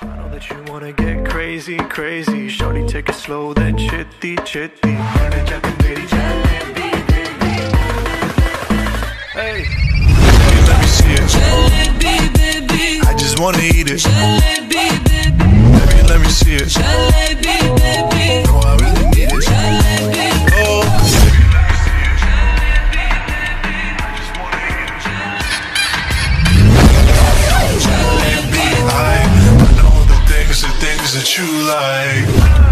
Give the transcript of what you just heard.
I know that you wanna get crazy, crazy. Shorty, take it slow, then chitty, chitty. Hey, hey, let me see it. Jalebi, baby. I just wanna eat it. Jalebi, baby. Baby, let me see it. Jalebi, baby. Oh, I really need it. Jalebi. Oh, baby, let me see it. Jalebi, baby. I just wanna eat it. Jalebi. I know the things that you like.